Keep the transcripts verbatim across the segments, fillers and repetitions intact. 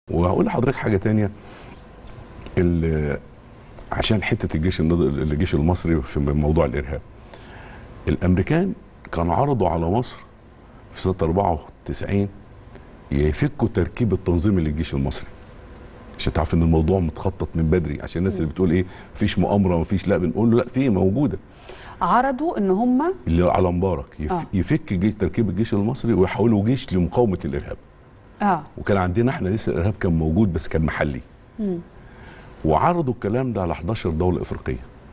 وهقول لحضرتك حاجه ثانيه، عشان حته الجيش الجيش المصري في موضوع الارهاب. الامريكان كانوا عرضوا على مصر في سنه أربعة وتسعين يفكوا تركيب التنظيم للجيش المصري، عشان تعرف ان الموضوع متخطط من بدري، عشان الناس اللي بتقول ايه مفيش مؤامره مفيش، لا بنقول له لا في موجوده. عرضوا ان هم اللي على مبارك يف... آه. يفك جيش تركيب الجيش المصري ويحولوا جيش لمقاومه الارهاب. اه وكان عندنا احنا لسه الارهاب كان موجود بس كان محلي. مم. وعرضوا الكلام ده على احداشر دوله افريقيه.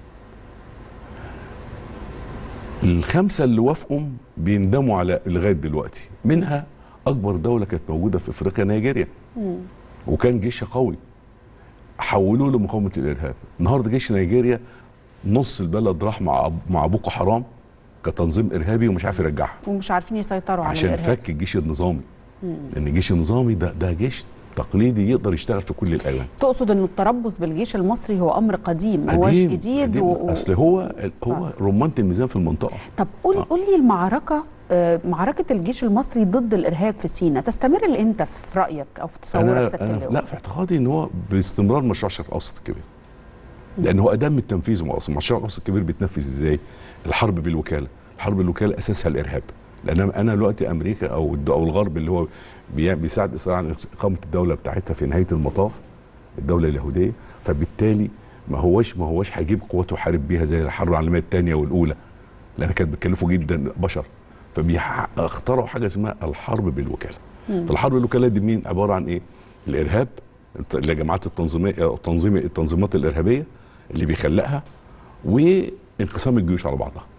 الخمسه اللي وافقوا بيندموا على لغايه دلوقتي، منها اكبر دوله كانت موجوده في افريقيا نيجيريا. مم. وكان جيشها قوي. حولوه لمقاومه الارهاب. النهارده جيش نيجيريا نص البلد راح مع مع بوكو حرام كتنظيم ارهابي ومش عارف يرجعها. ومش عارفين يسيطروا على عشان الارهاب. فك الجيش النظامي. مم. لان الجيش النظامي ده ده جيش تقليدي يقدر يشتغل في كل الاوان. تقصد ان التربص بالجيش المصري هو امر قديم، ما هوش جديد؟ قديم. و... اصل هو هو آه. رمانه الميزان في المنطقه. طب قول آه. قول لي المعركه آه معركه الجيش المصري ضد الارهاب في سيناء تستمر لامتى في رايك او في تصورك سياده اللواء؟ لا، في اعتقادي ان هو باستمرار مشروع الشرق الاوسط الكبير. لان هو ادام التنفيذ اصلا مشروع القدس الكبير بيتنفذ ازاي؟ الحرب بالوكاله، الحرب بالوكاله اساسها الارهاب. لان انا دلوقتي امريكا او او الغرب اللي هو بيساعد اسرائيل على اقامه الدوله بتاعتها في نهايه المطاف الدوله اليهوديه، فبالتالي ما هوش ما هوش هيجيب قوات يحارب بيها زي الحرب العالميه الثانيه والاولى، لان كانت بتكلفه جدا بشر. فبيخترعوا حاجه اسمها الحرب بالوكاله. فالحرب بالوكاله دي مين؟ عباره عن ايه؟ الارهاب اللي جماعات التنظيميه او تنظيم التنظيمات الارهابيه اللي بيخلقها، وانقسام الجيوش على بعضها.